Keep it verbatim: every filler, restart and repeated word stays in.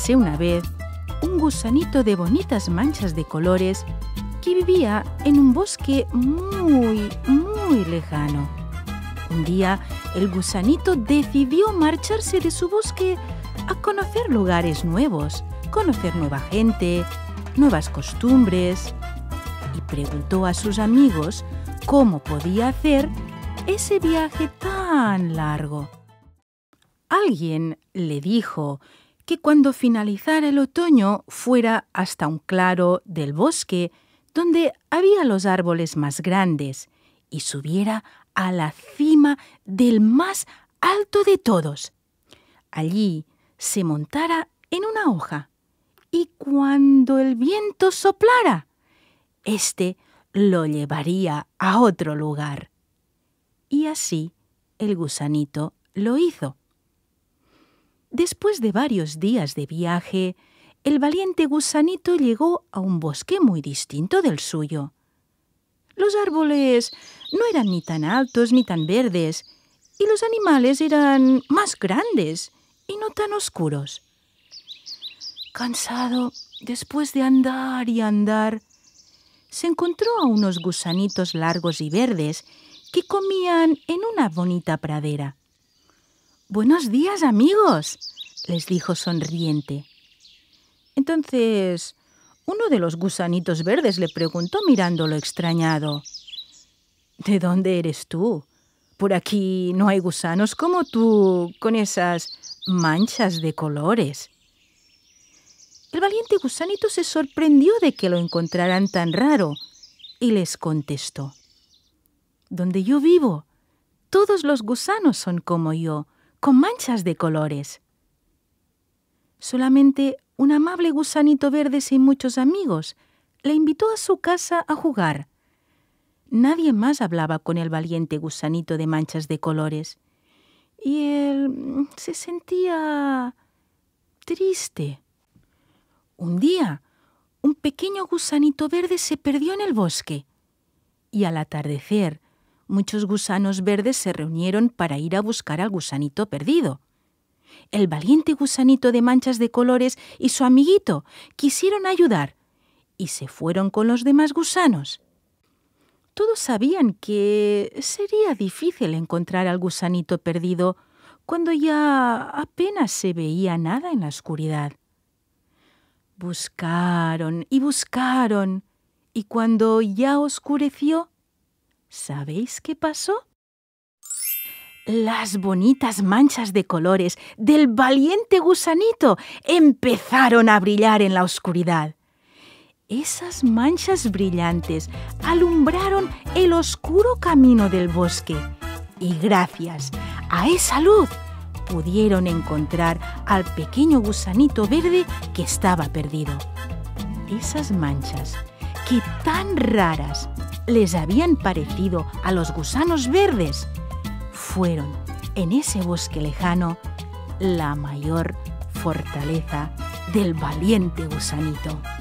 Érase una vez un gusanito de bonitas manchas de colores que vivía en un bosque muy, muy lejano. Un día, el gusanito decidió marcharse de su bosque a conocer lugares nuevos, conocer nueva gente, nuevas costumbres, y preguntó a sus amigos cómo podía hacer ese viaje tan largo. Alguien le dijo que cuando finalizara el otoño fuera hasta un claro del bosque donde había los árboles más grandes y subiera a la cima del más alto de todos. Allí se montara en una hoja y cuando el viento soplara, éste lo llevaría a otro lugar. Y así el gusanito lo hizo. Después de varios días de viaje, el valiente gusanito llegó a un bosque muy distinto del suyo. Los árboles no eran ni tan altos ni tan verdes, y los animales eran más grandes y no tan oscuros. Cansado, después de andar y andar, se encontró a unos gusanitos largos y verdes que comían en una bonita pradera. «Buenos días, amigos», les dijo sonriente. Entonces, uno de los gusanitos verdes le preguntó mirándolo extrañado: «¿De dónde eres tú? Por aquí no hay gusanos como tú, con esas manchas de colores». El valiente gusanito se sorprendió de que lo encontraran tan raro y les contestó: «Donde yo vivo, todos los gusanos son como yo, con manchas de colores». Solamente un amable gusanito verde sin muchos amigos le invitó a su casa a jugar. Nadie más hablaba con el valiente gusanito de manchas de colores y él se sentía triste. Un día, un pequeño gusanito verde se perdió en el bosque y al atardecer, muchos gusanos verdes se reunieron para ir a buscar al gusanito perdido. El valiente gusanito de manchas de colores y su amiguito quisieron ayudar y se fueron con los demás gusanos. Todos sabían que sería difícil encontrar al gusanito perdido cuando ya apenas se veía nada en la oscuridad. Buscaron y buscaron, y cuando ya oscureció, ¿sabéis qué pasó? Las bonitas manchas de colores del valiente gusanito empezaron a brillar en la oscuridad. Esas manchas brillantes alumbraron el oscuro camino del bosque y gracias a esa luz pudieron encontrar al pequeño gusanito verde que estaba perdido. Esas manchas, que tan raras les habían parecido a los gusanos verdes, fueron en ese bosque lejano la mayor fortaleza del valiente gusanito.